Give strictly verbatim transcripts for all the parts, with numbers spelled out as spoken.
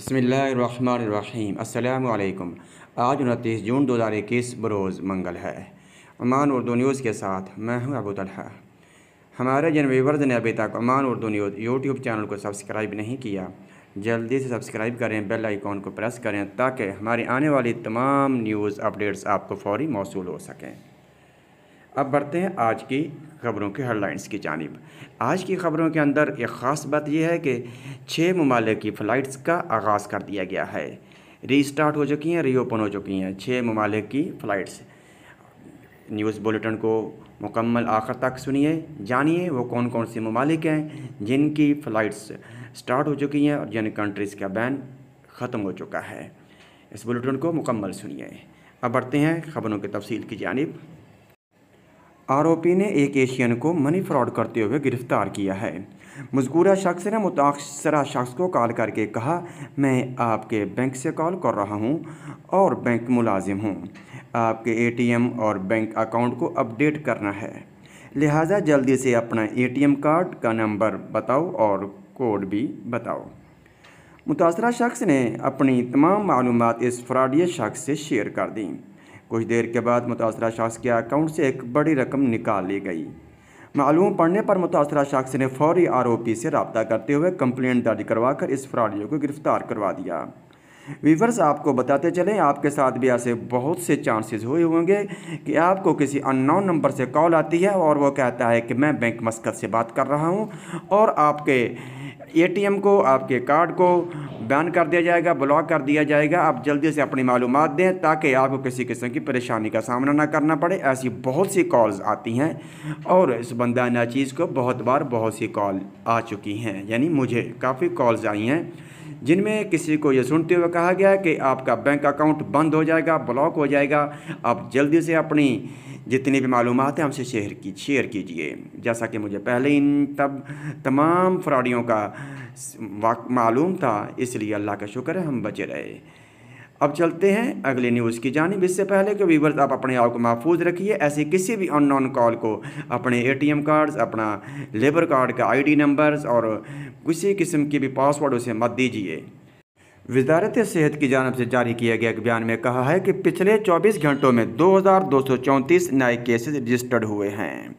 बिस्मिल्लाहिर्रहमानिर्रहीम। अस्सलामु अलैकुम। आज उनतीस जून दो हज़ार इक्कीस बरोज़ मंगल है। ओमान उर्दू न्यूज़ के साथ मैं हूं अबू तलहा। हमारे जिन व्यूवर्स ने अभी तक Oman Urdu news YouTube channel को सब्सक्राइब नहीं किया, जल्दी से सब्सक्राइब करें, बेल आइकॉन को प्रेस करें ताकि हमारी आने वाली तमाम न्यूज़ अपडेट्स आपको फ़ौरी मौसूल हो सकें। अब बढ़ते हैं आज की ख़बरों के हेडलाइंस की जानिब। आज की ख़बरों के अंदर एक ख़ास बात यह है कि छः ममालिक की फ़्लाइट्स का आगाज़ कर दिया गया है। रीस्टार्ट हो चुकी हैं, रीओपन हो चुकी हैं छः ममालिक की फ़्लाइट्स। न्यूज़ बुलेटिन को मुकम्मल आखिर तक सुनिए, जानिए वो कौन कौन सी ममालिक हैं जिनकी फ़्लाइट्स स्टार्ट हो चुकी हैं और जिन कंट्रीज़ का बैन ख़त्म हो चुका है। इस बुलेटिन को मुकम्मल सुनिए। अब बढ़ते हैं ख़बरों की तफसील की जानिब। आरोपी ने एक एशियन को मनी फ्रॉड करते हुए गिरफ्तार किया है। मज़कूरा शख्स ने मुतासरा शख्स को कॉल करके कहा, मैं आपके बैंक से कॉल कर रहा हूं और बैंक मुलाजिम हूं। आपके एटीएम और बैंक अकाउंट को अपडेट करना है, लिहाजा जल्दी से अपना एटीएम कार्ड का नंबर बताओ और कोड भी बताओ। मुतासरा शख्स ने अपनी तमाम मालूमात इस फ्रॉडिया शख्स से शेयर कर दी। कुछ देर के बाद मुतासरा शख्स के अकाउंट से एक बड़ी रकम निकाल ली गई। मालूम पड़ने पर मुतासरा शख्स ने फौरी आरोपी से रब्ता करते हुए कंप्लेंट दर्ज करवाकर इस फ्रॉडिया को गिरफ्तार करवा दिया। व्यूअर्स, आपको बताते चलें, आपके साथ भी ऐसे बहुत से चांसेस हुए होंगे कि आपको किसी अननोन नंबर से कॉल आती है और वो कहता है कि मैं बैंक मस्कत से बात कर रहा हूँ और आपके एटीएम को, आपके कार्ड को बैन कर दिया जाएगा, ब्लॉक कर दिया जाएगा। आप जल्दी से अपनी मालूमात दें ताकि आपको किसी किस्म की परेशानी का सामना ना करना पड़े। ऐसी बहुत सी कॉल्स आती हैं और इस बंदा नाचीज़ को बहुत बार बहुत सी कॉल आ चुकी हैं, यानी मुझे काफ़ी कॉल्स आई हैं जिनमें किसी को ये सुनते हुए कहा गया कि आपका बैंक अकाउंट बंद हो जाएगा, ब्लॉक हो जाएगा, आप जल्दी से अपनी जितनी भी मालूमात हैं हमसे शेयर की शेयर कीजिए। जैसा कि मुझे पहले इन तब तमाम फ्रॉडियों का मालूम था, इसलिए अल्लाह का शुक्र है हम बचे रहे। अब चलते हैं अगली न्यूज़ की जानिब। इससे पहले कि व्यूअर्स आप अपने आप को महफूज रखिए, ऐसी किसी भी अननोन कॉल को अपने एटीएम कार्ड्स, अपना लेबर कार्ड का आईडी नंबर्स और किसी किस्म की भी पासवर्ड उसे मत दीजिए। वज़ारत सेहत की जानिब से जारी किया गया एक बयान में कहा है कि पिछले चौबीस घंटों में दो हज़ार दो सौ चौंतीस नए केसेस रजिस्टर्ड हुए हैं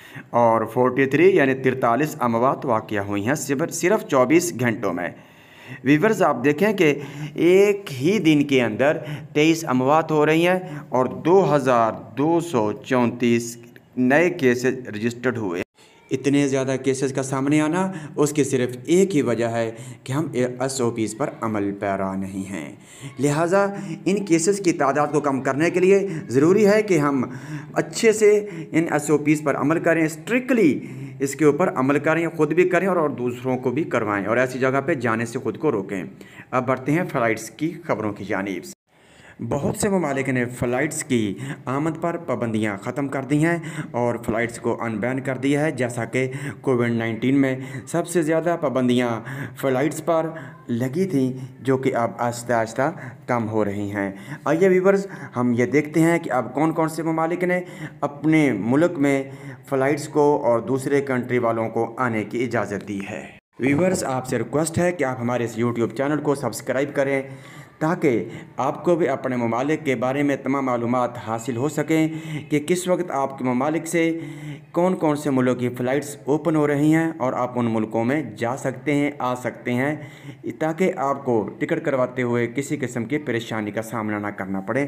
और तैंतालीस यानी तिरतालीस अमवात वाक़या हुई हैं सिर्फ चौबीस घंटों में। व्यूअर्स, आप देखें कि एक ही दिन के अंदर तेईस अमवात हो रही हैं और दो हज़ार दो सौ चौंतीस नए केसेस रजिस्टर्ड हुए। इतने ज़्यादा केसेस का सामने आना, उसकी सिर्फ एक ही वजह है कि हम एस ओ पीज़ पर अमल पैरा नहीं हैं। लिहाजा इन केसेस की तादाद को कम करने के लिए ज़रूरी है कि हम अच्छे से इन एस ओ पीज़ पर अमल करें, स्ट्रिक्टली इसके ऊपर अमल करें, ख़ुद भी करें और, और दूसरों को भी करवाएं और ऐसी जगह पे जाने से ख़ुद को रोकें। अब बढ़ते हैं फ़्लाइट्स की ख़बरों की जानिब। बहुत से ममालिक ने फ़्लाइट्स की आमद पर पाबंदियां ख़त्म कर दी हैं और फ़्लाइट्स को अनबैन कर दिया है। जैसा कि कोविड नाइन्टीन में सबसे ज़्यादा पाबंदियां फ़्लाइट्स पर लगी थी, जो कि अब आहिस्ता आहिस्ता कम हो रही हैं। आइए व्यूअर्स, हम ये देखते हैं कि अब कौन कौन से ममालिक ने अपने मुल्क में फ़्लाइट्स को और दूसरे कंट्री वालों को आने की इजाज़त दी है। व्यूअर्स, आपसे रिक्वेस्ट है कि आप हमारे इस यूट्यूब चैनल को सब्सक्राइब करें ताकि आपको भी अपने ममालिक के बारे में तमाम मालूमात हासिल हो सकें कि किस वक्त आपके ममालिक से कौन कौन से मुल्कों की फ़्लाइट्स ओपन हो रही हैं और आप उन मुल्कों में जा सकते हैं, आ सकते हैं, ताकि आपको टिकट करवाते हुए किसी किस्म की परेशानी का सामना ना करना पड़े।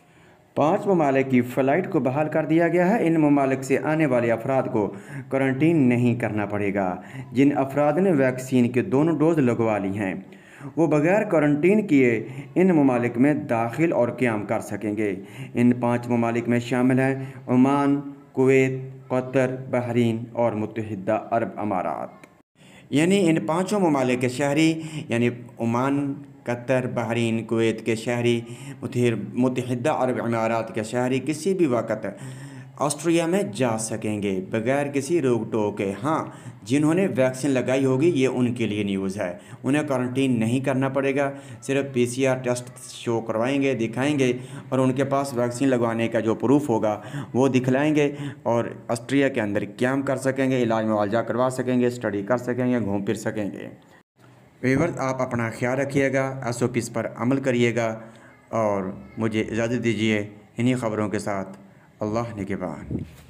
पाँच ममालिक की फ़्लाइट को बहाल कर दिया गया है। इन ममालिक से आने वाले अफराद को क्वारंटीन नहीं करना पड़ेगा। जिन अफराद ने वैक्सीन के दोनों डोज लगवा ली हैं वो बग़ैर क्वारंटीन किए इन ममालिक में दाखिल और क़याम कर सकेंगे। इन पाँच ममालिक में शामिल हैं ओमान, कुवैत, कतर, बहरीन और मुत्तहिदा अरब अमारात। यानी इन पाँचों ममालिक के शहरी, यानी ओमान, कतर, बहरीन, कुवैत के शहरी, मुत्तहिदा अरब अमारात के शहरी किसी भी वक्त ऑस्ट्रिया में जा सकेंगे बग़ैर किसी रोक टोक के। हाँ, जिन्होंने वैक्सीन लगाई होगी ये उनके लिए न्यूज़ है, उन्हें क्वारंटीन नहीं करना पड़ेगा। सिर्फ पीसीआर टेस्ट शो करवाएंगे, दिखाएंगे और उनके पास वैक्सीन लगवाने का जो प्रूफ होगा वो दिखलाएंगे और ऑस्ट्रिया के अंदर क़याम कर सकेंगे, इलाज मुआवजा करवा सकेंगे, स्टडी कर सकेंगे, घूम फिर सकेंगे। व्यूअर्स, आप अपना ख्याल रखिएगा, एस ओ पीज़ पर अमल करिएगा और मुझे इजाज़त दीजिए इन्हीं ख़बरों के साथ। अल्लाह निगहबान।